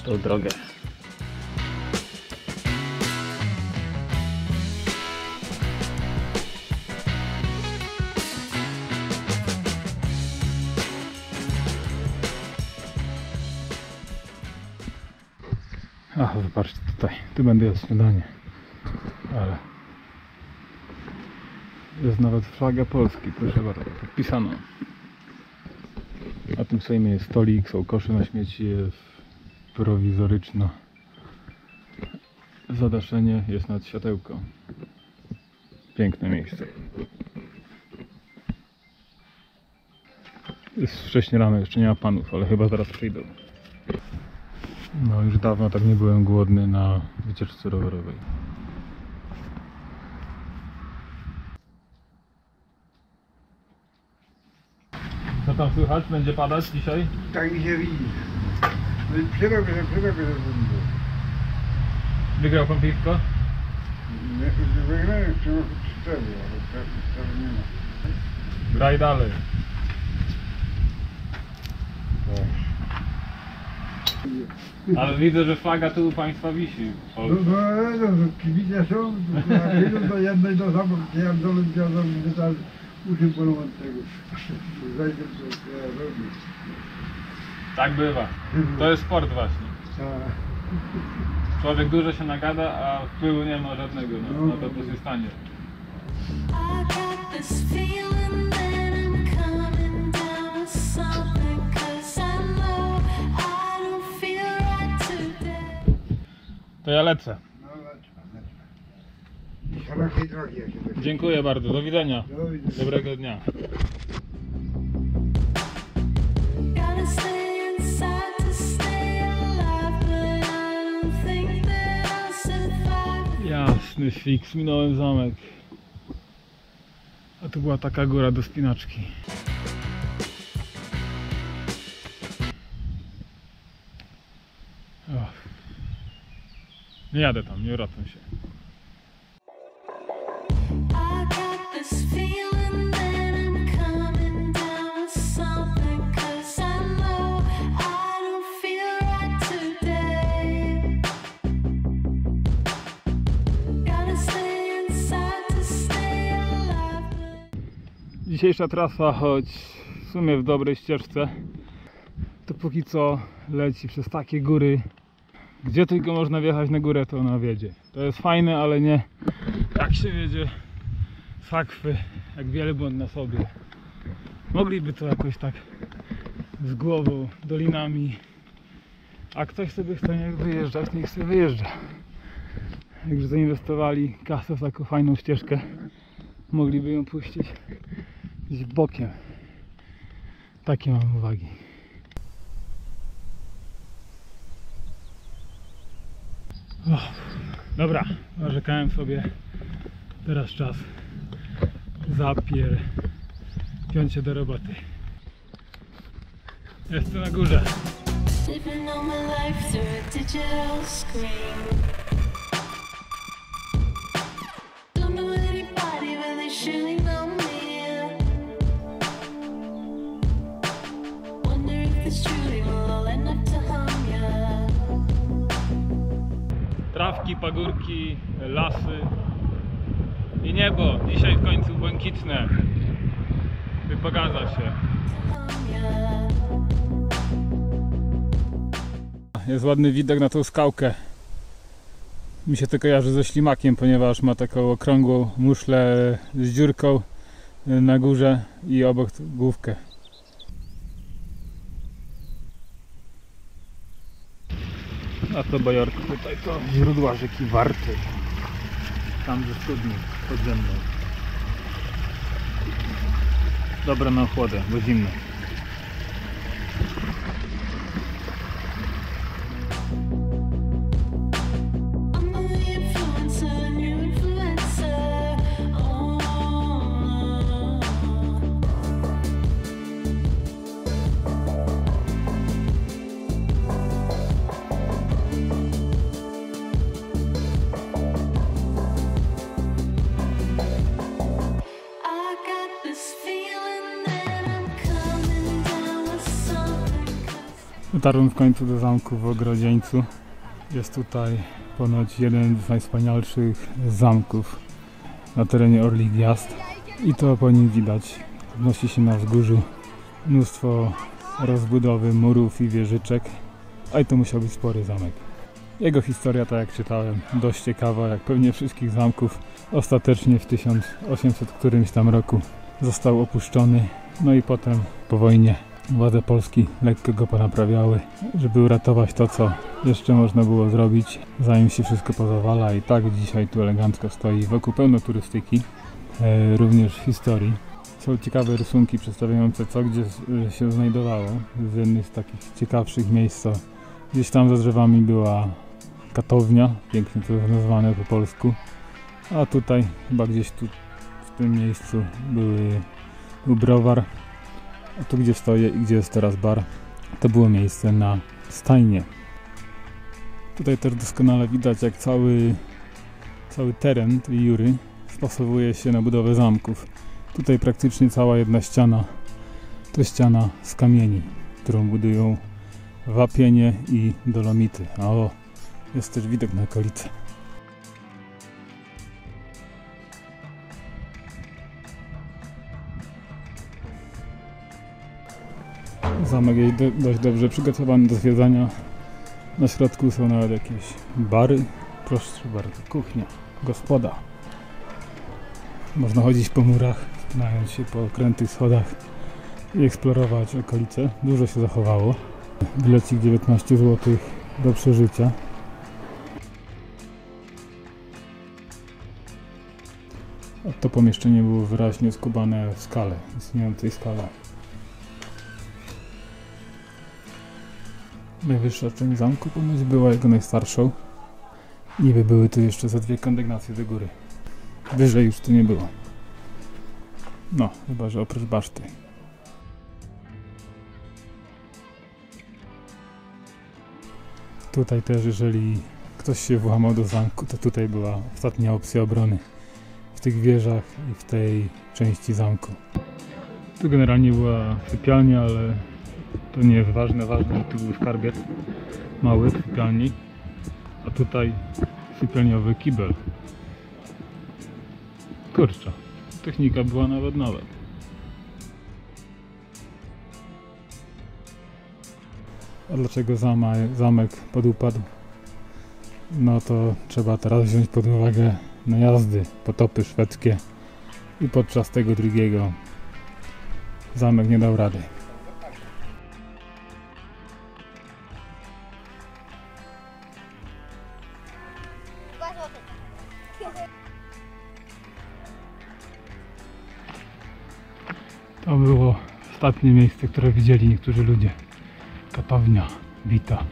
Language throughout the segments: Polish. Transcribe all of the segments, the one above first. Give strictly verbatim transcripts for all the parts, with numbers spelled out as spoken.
tą drogę. Ach, zobaczcie tutaj, tu będę jadł śniadanie, ale jest nawet flaga Polski, proszę bardzo, podpisano. Na tym sejmie jest stolik, są kosze na śmieci, jest prowizoryczne zadaszenie, jest nad światełko. Piękne miejsce. Jest wcześnie rano, jeszcze nie ma panów, ale chyba zaraz przyjdą. No już dawno tak nie byłem głodny na wycieczce rowerowej. Co tam słychać? Będzie padać dzisiaj? Tak mi się widzi. Przyrobię, przyrobię. Wygrał pan piwko? Wygrałem cztery, ale cztery nie ma. Graj dalej. Ale widzę, że flaga tu u państwa wisi. No, no, no, no kibice są, jak idą do jednej do samego, jak do ludzi, to tam uczym polować tego. Zajdę, co ja robię. Tak bywa. To jest sport właśnie. Człowiek dużo się nagada, a wpływu nie ma żadnego na, na to, co się stanie. To ja lecę. No, lecę, lecę. Szerokiej drogi, jak się tak... Dziękuję bardzo. Do widzenia. Do widzenia. Dobrego dnia. Jasny fiks, minąłem zamek. A tu była taka góra do spinaczki. Och. Nie jadę tam, nie wracam się. Dzisiejsza trasa, choć w sumie w dobrej ścieżce, to póki co leci przez takie góry. Gdzie tylko można wjechać na górę, to ona wiedzie. To jest fajne, ale nie jak się wiedzie z Akwy, jak wielbłąd na sobie. Mogliby to jakoś tak z głową, dolinami. A ktoś sobie chce wyjeżdżać, niech sobie wyjeżdża. Jakże zainwestowali kasę w taką fajną ścieżkę, mogliby ją puścić gdzieś bokiem. Takie mam uwagi. O, dobra, narzekałem sobie. Teraz czas zapier piąć się do roboty. Jestem na górze. Trawki, pagórki, lasy i niebo. Dzisiaj w końcu błękitne. Wypogadza się. Jest ładny widok na tą skałkę. Mi się to kojarzy ze ślimakiem, ponieważ ma taką okrągłą muszlę z dziurką na górze i obok główkę. A to bajorka tutaj to źródła rzeki Warty. Tam ze studni podziemnej. Dobra na ochłodę, bo zimno. I got this feeling that I'm coming. Dotarłem w końcu do zamku w Ogrodzieńcu. Jest tutaj ponoć jeden z najwspanialszych zamków na terenie Orlich Gwiazd. I to po nim widać. Wznosi się na wzgórzu mnóstwo rozbudowy murów i wieżyczek. A i to musiał być spory zamek. Jego historia, tak jak czytałem, dość ciekawa, jak pewnie wszystkich zamków. Ostatecznie w tysiąc osiemset którymś tam roku został opuszczony. No i potem po wojnie władze Polski lekko go ponaprawiały, żeby uratować to, co jeszcze można było zrobić, zanim się wszystko pozawala. I tak dzisiaj tu elegancko stoi, wokół pełno turystyki, e, również historii. Są ciekawe rysunki przedstawiające, co gdzie się znajdowało. Z jednych z takich ciekawszych miejsc, to gdzieś tam za drzewami była katownia, pięknie to nazwane po polsku, a tutaj chyba gdzieś tu w tym miejscu były, był browar, a tu gdzie stoję i gdzie jest teraz bar, to było miejsce na stajnie. Tutaj też doskonale widać, jak cały, cały teren tej jury stosowuje się na budowę zamków. Tutaj praktycznie cała jedna ściana to ściana z kamieni, którą budują wapienie i dolomity. A o, jest też widok na okolice. Zamek jest do, dość dobrze przygotowany do zwiedzania. Na środku są nawet jakieś bary. Proszę bardzo, kuchnia, gospoda. Można chodzić po murach, wspinając się po krętych schodach i eksplorować okolice. Dużo się zachowało. Bilecik dziewiętnaście złotych do przeżycia. A to pomieszczenie było wyraźnie skubane w skale, istniejącej skale. Najwyższa część zamku ponoć była jego najstarszą. Niby były tu jeszcze za dwie kondygnacje do góry. Wyżej już tu nie było. No, chyba że oprócz baszty. Tutaj też, jeżeli ktoś się włamał do zamku, to tutaj była ostatnia opcja obrony. W tych wieżach i w tej części zamku. Tu generalnie była sypialnia, ale to nie jest ważne. Ważne, że tu był skarbiec mały w sypialni. A tutaj sypialniowy kibel. Kurczę, technika była nawet nawet. A dlaczego zamek podupadł? No to trzeba teraz wziąć pod uwagę najazdy, potopy szwedzkie i podczas tego drugiego zamek nie dał rady. To było ostatnie miejsce, które widzieli niektórzy ludzie. Katownia bita.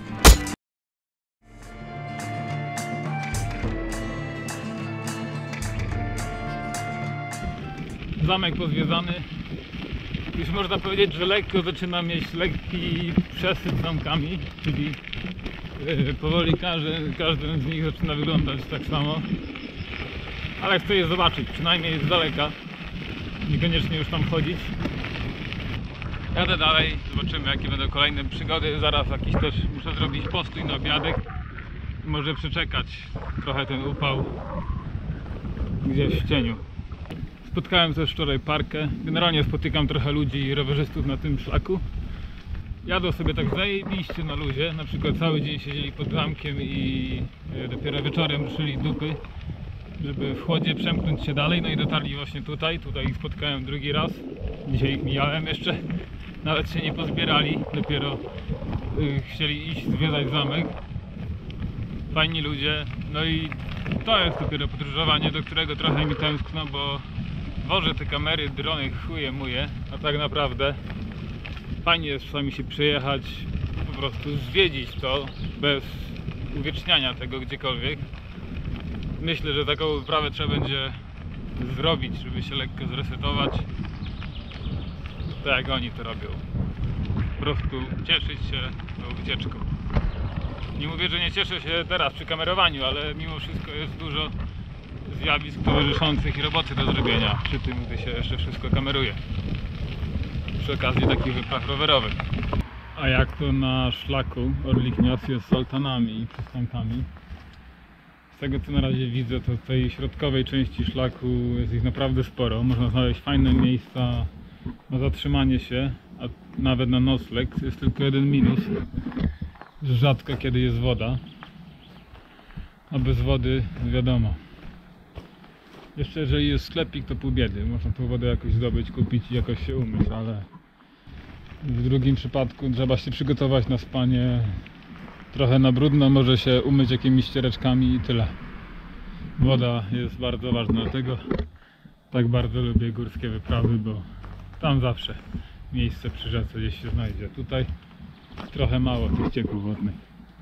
Zamek pozwiedzany. Już można powiedzieć, że lekko zaczyna mieć lekki przesyt zamkami, czyli yy, powoli każdy, każdy z nich zaczyna wyglądać tak samo. Ale chcę je zobaczyć, przynajmniej z daleka. Niekoniecznie już tam chodzić. Jadę dalej, zobaczymy jakie będą kolejne przygody. Zaraz jakiś też muszę zrobić postój na obiadek. Może przeczekać trochę ten upał gdzieś w cieniu. Spotkałem też wczoraj parkę. Generalnie spotykam trochę ludzi i rowerzystów na tym szlaku. Jadą sobie tak zajebiście na luzie. Na przykład cały dzień siedzieli pod zamkiem i dopiero wieczorem ruszyli dupy, żeby w chłodzie przemknąć się dalej. No i dotarli właśnie tutaj. Tutaj ich spotkałem drugi raz. Dzisiaj ich mijałem jeszcze. Nawet się nie pozbierali. Dopiero y, chcieli iść zwiedzać zamek. Fajni ludzie. No i to jest dopiero podróżowanie, do którego trochę mi tęskno, bo wożę te kamery, drony, chuje muje. A tak naprawdę fajnie jest czasami się przyjechać, po prostu zwiedzić to bez uwieczniania tego gdziekolwiek. Myślę, że taką wyprawę trzeba będzie zrobić, żeby się lekko zresetować. Tak jak oni to robią. Po prostu cieszyć się tą wycieczką. Nie mówię, że nie cieszę się teraz przy kamerowaniu, ale mimo wszystko jest dużo zjawisk towarzyszących i roboty do zrobienia przy tym, gdy się jeszcze wszystko kameruje. Przy okazji takich wypraw rowerowych. A jak to na szlaku Orlik Gniazd jest z altanami i przystankami. Z tego co na razie widzę, to w tej środkowej części szlaku jest ich naprawdę sporo. Można znaleźć fajne miejsca na zatrzymanie się, a nawet na nocleg. Jest tylko jeden minus, że rzadko kiedy jest woda. A bez wody wiadomo. Jeszcze jeżeli jest sklepik, to pół biedy. Można tą wodę jakoś zdobyć, kupić i jakoś się umyć, ale w drugim przypadku trzeba się przygotować na spanie trochę na brudno, może się umyć jakimiś ściereczkami i tyle. Woda jest bardzo ważna, dlatego tak bardzo lubię górskie wyprawy, bo tam zawsze miejsce przy rzece gdzieś się znajdzie. Tutaj trochę mało tych ścieków wodnych.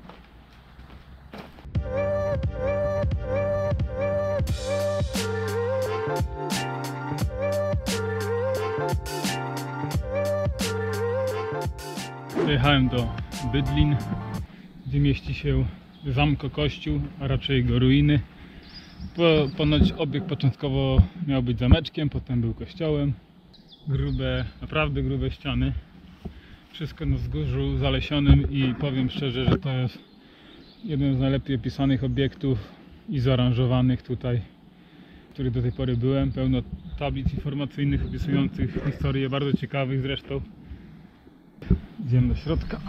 Dojechałem do Bydlin, gdzie mieści się Zamko Kościół, a raczej jego ruiny. Po, ponoć obiekt początkowo miał być zameczkiem, potem był kościołem. Grube, naprawdę grube ściany. Wszystko na wzgórzu zalesionym i powiem szczerze, że to jest jeden z najlepiej opisanych obiektów i zaaranżowanych tutaj, w których do tej pory byłem. Pełno tablic informacyjnych opisujących historię, bardzo ciekawych zresztą. Idziemy do środka.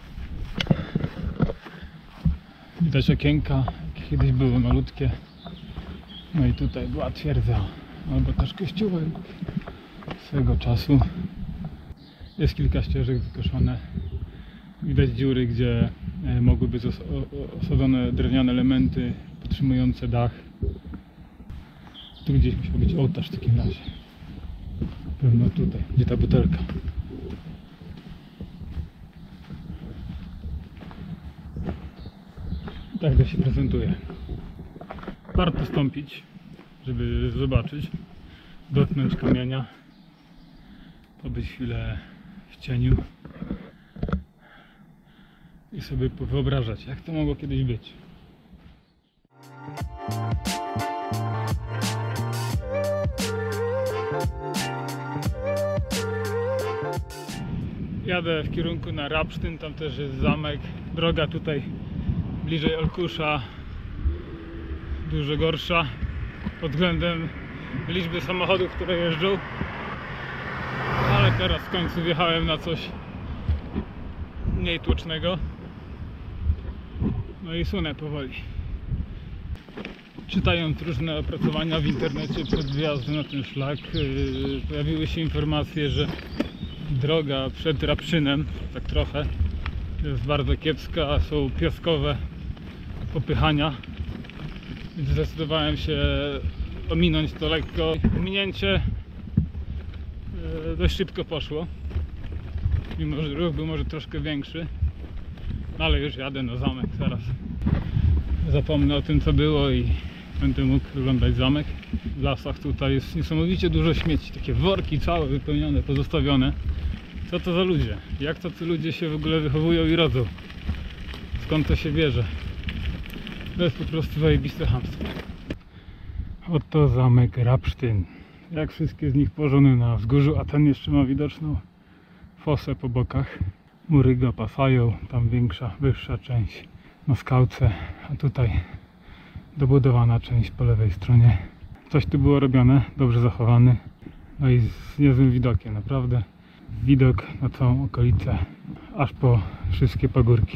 Widać okienka, jakie kiedyś były malutkie. No i tutaj była twierdza, albo też kościółek swego czasu. Jest kilka ścieżek wykoszone. Widać dziury, gdzie mogłyby być osadzone drewniane elementy podtrzymujące dach. Tu gdzieś musiał być ołtarz w takim razie. Pewno tutaj, gdzie ta butelka. Tak to się prezentuje. Warto stąpić, żeby zobaczyć, dotknąć kamienia, pobyć chwilę w cieniu i sobie wyobrażać, jak to mogło kiedyś być. Jadę w kierunku na Rabsztyn, tam też jest zamek. Droga tutaj bliżej Olkusza dużo gorsza pod względem liczby samochodów, które jeżdżą, ale teraz w końcu wjechałem na coś mniej tłocznego, no i sunę powoli. Czytając różne opracowania w internecie przed wjazdem na ten szlak, yy, pojawiły się informacje, że droga przed Rabszynem, tak trochę, jest bardzo kiepska, są piaskowe popychania, więc zdecydowałem się ominąć to lekko. Ominięcie yy, dość szybko poszło, mimo że ruch był może troszkę większy, ale już jadę na zamek, zaraz zapomnę o tym, co było i będę mógł oglądać zamek. W lasach tutaj jest niesamowicie dużo śmieci, takie worki całe wypełnione, pozostawione. Co to za ludzie? Jak tacy ludzie się w ogóle wychowują i rodzą? Skąd to się bierze? To jest po prostu zajebiste chamstwo. Oto zamek Rabsztyn. Jak wszystkie z nich położone na wzgórzu, a ten jeszcze ma widoczną fosę po bokach. Mury go opasają, tam większa, wyższa część na skałce, a tutaj dobudowana część po lewej stronie. Coś tu było robione, dobrze zachowany, no i z niezłym widokiem, naprawdę. Widok na całą okolicę, aż po wszystkie pagórki.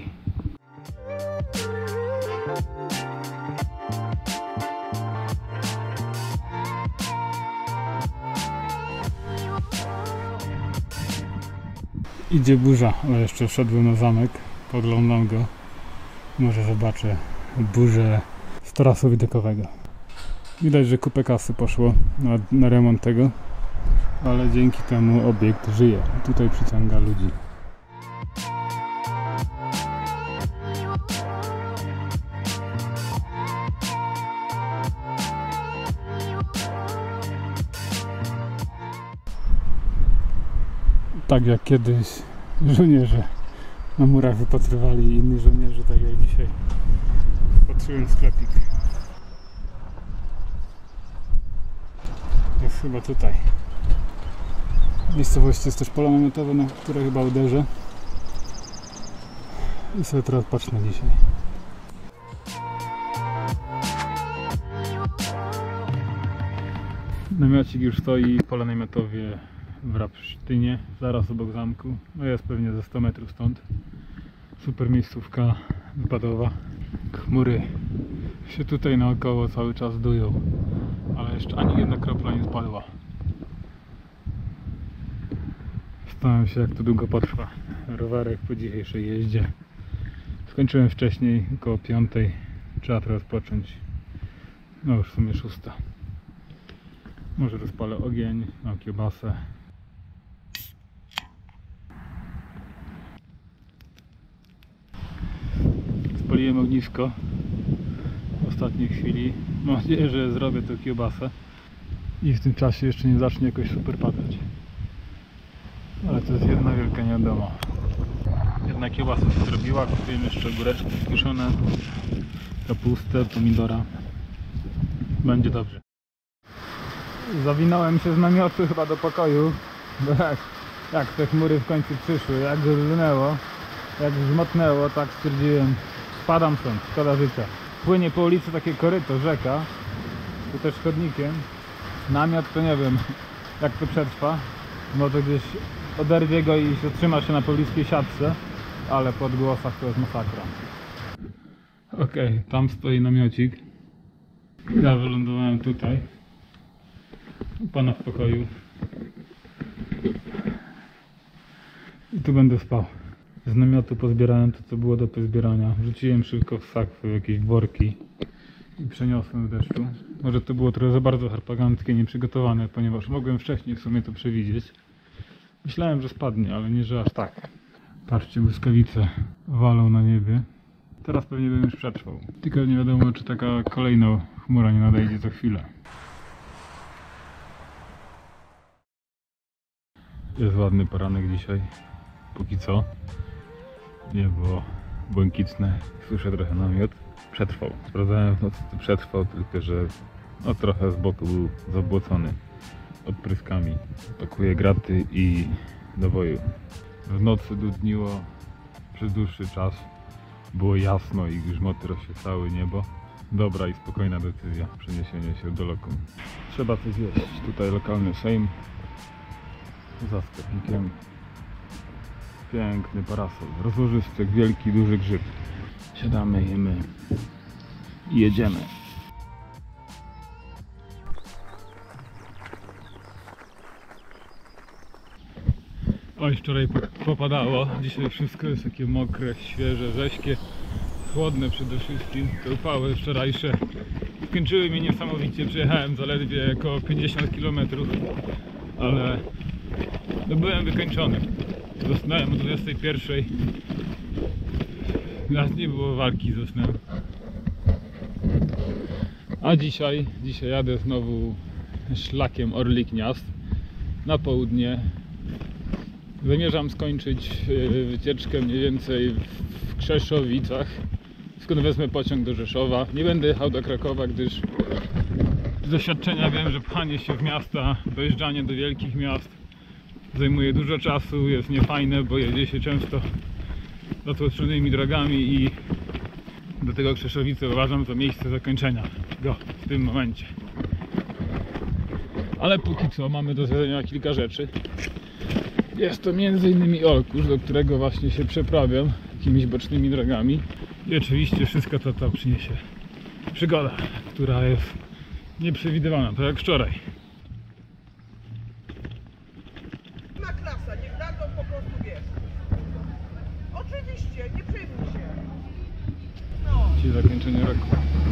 Idzie burza, ale jeszcze wszedłem na zamek, podglądam go. Może zobaczę burzę z tarasu widokowego. Widać, że kupę kasy poszło na, na remont tego, ale dzięki temu obiekt żyje. Tutaj przyciąga ludzi. Tak jak kiedyś żołnierze na murach wypatrywali inni żołnierze, tak jak dzisiaj patrzyłem sklepik. Jest chyba tutaj. W miejscowości jest też pole namiotowe, na które chyba uderzę. I sobie teraz patrz na dzisiaj. Namiocik już stoi, pole namiotowe w Rapsztynie, zaraz obok zamku. No jest pewnie ze sto metrów stąd. Super miejscówka wypadowa. Chmury się tutaj naokoło cały czas dują, ale jeszcze ani jedna kropla nie spadła. Zastanawiam się, jak to długo potrwa. Rowerek po dzisiejszej jeździe. Skończyłem wcześniej, około piątej. Trzeba teraz począć. No już w sumie szósta. Może rozpalę ogień, mam kiełbasę. Spaliłem ognisko w ostatniej chwili. Mam nadzieję, że zrobię tę kiełbasę i w tym czasie jeszcze nie zacznie jakoś super padać. Ale to jest jedna wielka niewiadoma. Jedna kiełbasa się zrobiła, kupiłem jeszcze ogóreczki kiszone, kapustę, pomidora. Będzie dobrze. Zawinąłem się z namiotu chyba do pokoju, bo jak, jak te chmury w końcu przyszły, jak lnęło, jak grzmotnęło, tak stwierdziłem, spadam stąd, szkoda życia. Płynie po ulicy takie koryto, rzeka, tu też chodnikiem. Namiot to nie wiem, jak to przetrwa, może gdzieś oderwie go i się trzyma się na pobliskiej siatce, ale po odgłosach to jest masakra. Okej, okay, tam stoi namiocik. Ja wylądowałem tutaj, u pana w pokoju. I tu będę spał. Z namiotu pozbierałem to, co było do pozbierania. Wrzuciłem szybko w sak w jakieś worki i przeniosłem w deszczu. Może to było trochę za bardzo harpaganckie, nieprzygotowane, ponieważ mogłem wcześniej w sumie to przewidzieć. Myślałem, że spadnie, ale nie, że aż tak. Patrzcie, błyskawice walą na niebie. Teraz pewnie bym już przetrwał. Tylko nie wiadomo, czy taka kolejna chmura nie nadejdzie za chwilę. Jest ładny poranek dzisiaj. Póki co. Niebo błękitne. Słyszę trochę namiot. Przetrwał. Sprawdzałem w nocy, czy przetrwał, tylko że no, trochę z boku był zabłocony odpryskami. Pakuję graty i do boju. W nocy dudniło przez dłuższy czas. Było jasno i grzmoty rozświetlały niebo. Dobra i spokojna decyzja przeniesienia się do lokum. Trzeba coś jeść. Tutaj lokalny sejm za sklepnikiem. Piękny parasol, rozłożysty, jak wielki, duży grzyb. Siadamy, jemy i jedziemy. Oj, wczoraj popadało, dzisiaj wszystko jest takie mokre, świeże, rześkie, chłodne przede wszystkim. Te upały wczorajsze skończyły mnie niesamowicie, przejechałem zaledwie około pięćdziesiąt kilometrów, ale no byłem wykończony. Zasnąłem o dwudziestej pierwszej, nawet nie było walki, zasnąłem. A dzisiaj, dzisiaj jadę znowu szlakiem Orlik Gniazd na południe. Zamierzam skończyć wycieczkę mniej więcej w Krzeszowicach, skąd wezmę pociąg do Rzeszowa. Nie będę jechał do Krakowa, gdyż z doświadczenia wiem, że pchanie się w miasta, dojeżdżanie do wielkich miast zajmuje dużo czasu, jest niefajne, bo jedzie się często zatłoczonymi drogami i do tego Krzeszowice uważam za miejsce zakończenia go w tym momencie. Ale póki co mamy do zwiedzenia kilka rzeczy. Jest to między innymi Olkusz, do którego właśnie się przeprawiam jakimiś bocznymi drogami. I oczywiście wszystko to tam przyniesie przygoda, która jest nieprzewidywana, tak jak wczoraj. Ma klasa, niech dadzą po prostu, wiesz. Oczywiście, nie przejmuj się. No. Dzisiaj zakończenie roku.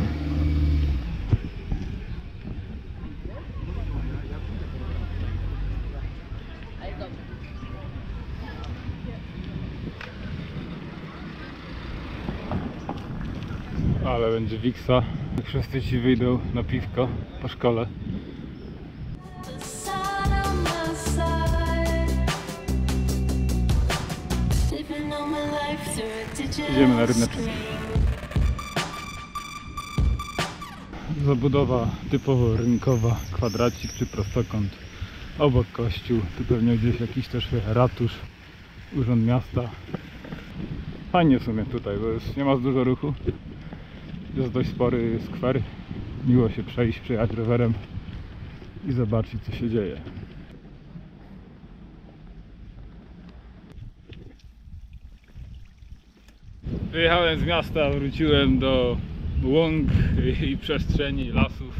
Ale będzie wiksa. Jak wszyscy ci wyjdą na piwko po szkole. Idziemy na ryneczek. Zabudowa typowo rynkowa, kwadracik czy prostokąt. Obok kościół, tu pewnie gdzieś jakiś też ratusz, urząd miasta. Fajnie w sumie tutaj, bo jest, nie ma za dużo ruchu. Jest dość spory skwer. Miło się przejść, przejechać rowerem i zobaczyć, co się dzieje. Wyjechałem z miasta, wróciłem do łąk i przestrzeni, lasów.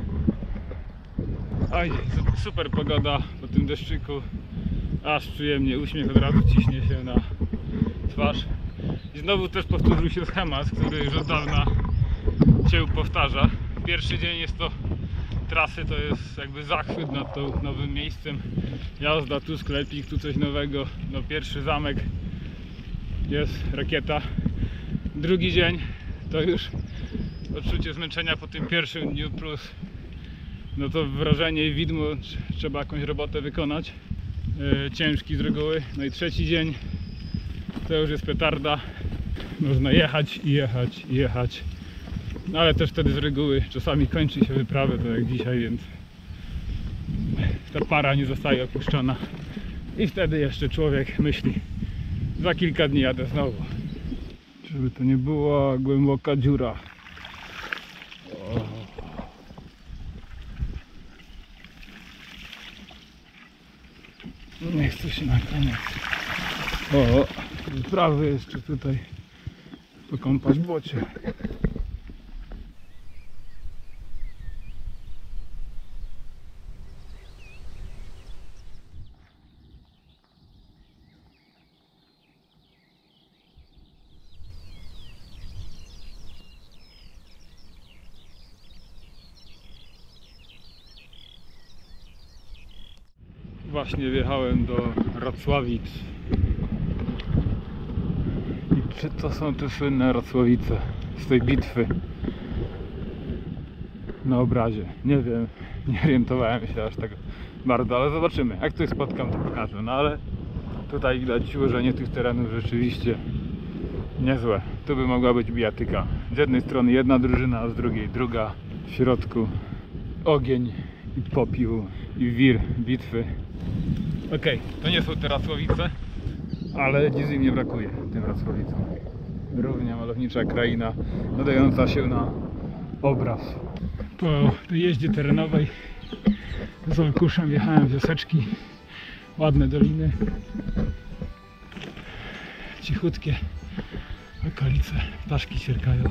Oj, super pogoda po tym deszczyku. Aż przyjemnie, uśmiech od razu ciśnie się na twarz. I znowu też powtórzył się schemat, który już od dawna się powtarza. Pierwszy dzień jest to trasy, to jest jakby zachwyt nad tą nowym miejscem. Jazda, tu sklepik, tu coś nowego. No pierwszy zamek, jest rakieta. Drugi dzień to już odczucie zmęczenia po tym pierwszym dniu plus no to wrażenie i widmo, trzeba jakąś robotę wykonać. Yy, ciężki z reguły. No i trzeci dzień to już jest petarda. Można jechać i jechać i jechać. No ale też wtedy z reguły czasami kończy się wyprawę, tak jak dzisiaj, więc ta para nie zostaje opuszczona. I wtedy jeszcze człowiek myśli, za kilka dni jadę znowu. Żeby to nie była głęboka dziura. O. Nie chcę się na koniec. O, wyprawy jeszcze tutaj pokąpać w błocie. Właśnie wjechałem do Racławic. I czy to są te słynne Racławice z tej bitwy na obrazie? Nie wiem, nie orientowałem się aż tak bardzo, ale zobaczymy. Jak tu spotkam, to pokażę. No ale tutaj widać ułożenie tych terenów rzeczywiście niezłe. Tu by mogła być bijatyka. Z jednej strony jedna drużyna, a z drugiej druga. W środku ogień i popiół i wir bitwy. Okej, okay, to nie są te Racławice, ale nic im nie brakuje, tym Racławicom. Równie malownicza kraina, nadająca się na obraz. Po tej jeździe terenowej z Olkuszem wjechałem w wioseczki, ładne doliny, cichutkie okolice, ptaszki ćwierkają.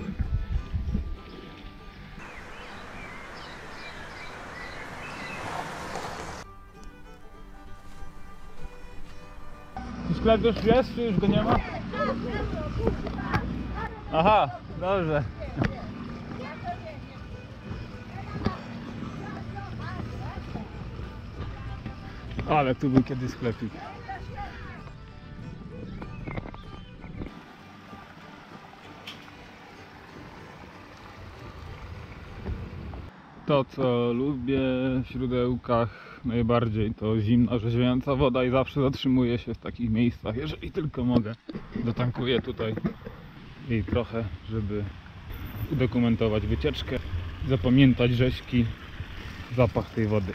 Sklep już jest, czy już go nie ma? Aha, dobrze. Ale tu był kiedyś sklepik. To, co lubię w źródełkach najbardziej, to zimna, rzeźbiąca woda i zawsze zatrzymuję się w takich miejscach, jeżeli tylko mogę. Dotankuję tutaj i trochę, żeby udokumentować wycieczkę, zapamiętać rzeźki, zapach tej wody.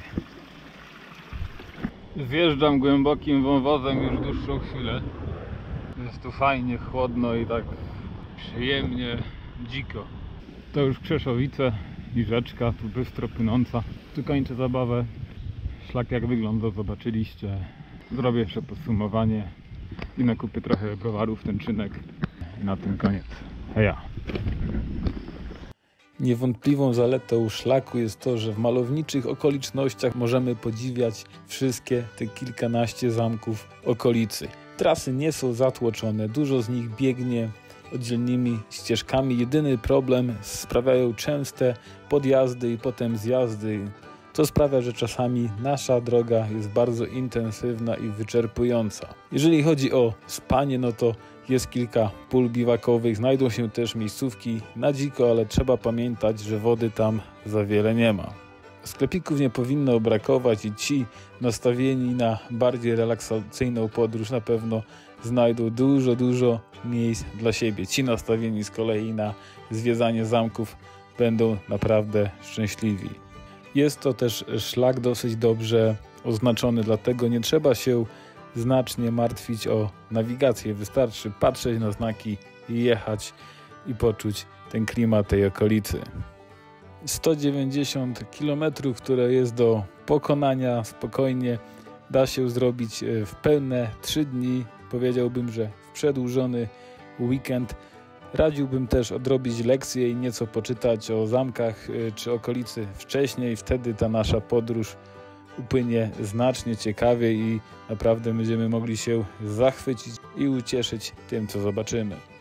Zjeżdżam głębokim wąwozem już dłuższą chwilę. Jest tu fajnie, chłodno i tak przyjemnie, dziko. To już Krzeszowice i rzeczka tu bystro płynąca. Tu kończę zabawę. Szlak jak wygląda zobaczyliście. Zrobię jeszcze podsumowanie i nakupię trochę browarów, tęczynek. I na tym koniec. Heja! Niewątpliwą zaletą szlaku jest to, że w malowniczych okolicznościach możemy podziwiać wszystkie te kilkanaście zamków okolicy. Trasy nie są zatłoczone, dużo z nich biegnie oddzielnymi ścieżkami. Jedyny problem sprawiają częste podjazdy i potem zjazdy, co sprawia, że czasami nasza droga jest bardzo intensywna i wyczerpująca. Jeżeli chodzi o spanie, no to jest kilka pól biwakowych, znajdą się też miejscówki na dziko, ale trzeba pamiętać, że wody tam za wiele nie ma. Sklepików nie powinno brakować i ci nastawieni na bardziej relaksacyjną podróż na pewno znajdą dużo, dużo miejsc dla siebie. Ci nastawieni z kolei na zwiedzanie zamków będą naprawdę szczęśliwi. Jest to też szlak dosyć dobrze oznaczony, dlatego nie trzeba się znacznie martwić o nawigację. Wystarczy patrzeć na znaki i jechać i poczuć ten klimat tej okolicy. sto dziewięćdziesiąt kilometrów, które jest do pokonania spokojnie, da się zrobić w pełne trzy dni. Powiedziałbym, że w przedłużony weekend. Radziłbym też odrobić lekcje i nieco poczytać o zamkach czy okolicy wcześniej. Wtedy ta nasza podróż upłynie znacznie ciekawiej i naprawdę będziemy mogli się zachwycić i ucieszyć tym, co zobaczymy.